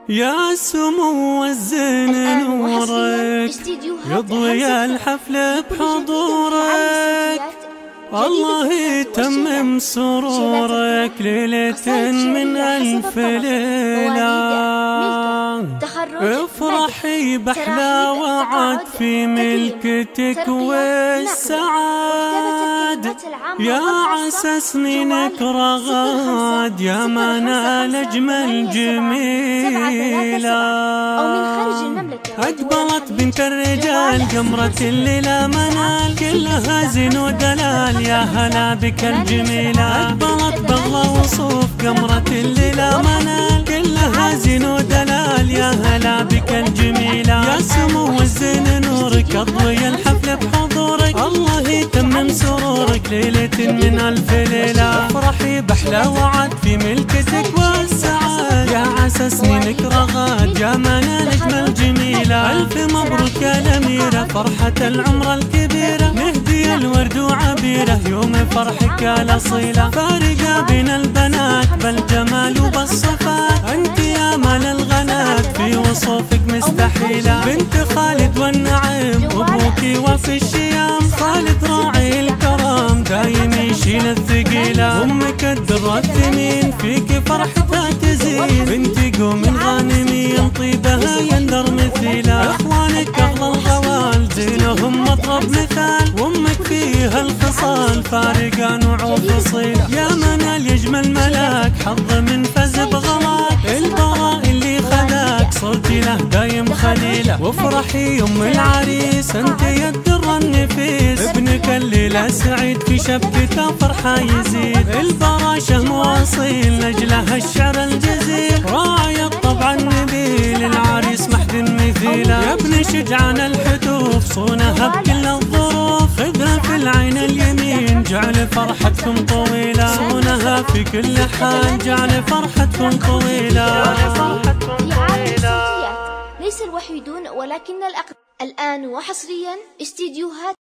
يا سمو الزين نورك يضوي الحفل بحضورك، الله يتمم سرورك ليلة من ألف ليلة. افرحي بأحلى وعد في ملكتك والسعاد، يا عسى سنينك رغاد يا منال أجمل جميلة. أقبلت بنت الرجال قمرة الليلة منال، كلها زين ودلال يا هلا بك الجميلة. أقبلت بغلى وصوف قمرة الليلة منال، كلها زين ودلال يا هلا بك الجميلة. يا سمو الزين نورك أضوي الحفل بحضورك، الله يتمم سرورك ليلة من ألف ليلة. افرحي بأحلى وعد في ملكتك والسعاد، يا عسى سنينك رغاد يا منال أجمل جميلة. ألف مبروك يا الأميرة فرحة العمر الكبيرة، نهدي الورد وعبيرة يوم فرحك الأصيلة. فارقة بين البنات بالجمال وبالصفات، أنت يا مال الغنات في وصوفك مستحيلة. بنت خالد والنعيم وابوك وفي الشيام، خالد راعي الكرام دايم يشيل الثقيلة. أمك الدر الثمين فيك فرحتها تزين، بنت قوم غانمين طيبها يندر مثيلة. اخوانك اغلى الغوال زينهم مطرب مثال، وامك فيها الخصال فارقة نوع وفصيلة. يا منال يجمل ملاك حظ من فز بغلاك، البراء اللي خذاك صرتي له دايم خليلة. وافرحي ام العريس انت يا الدر النفيس، ابنك الليلة سعيد في شبكته فرحة يزيد. البرا شهم واصيل نجله الشعر الجزيل، راعي الطبع النبيل العريس محد مثيله. يا ابن شجعان الحتوف صونها بكل الظروف، خذها في العين اليمين جعل فرحتكم طويلة. صونها في كل حال جعل فرحتكم طويلة. ليس الوحيدون ولكن الأقدم. الآن وحصريا استديوهات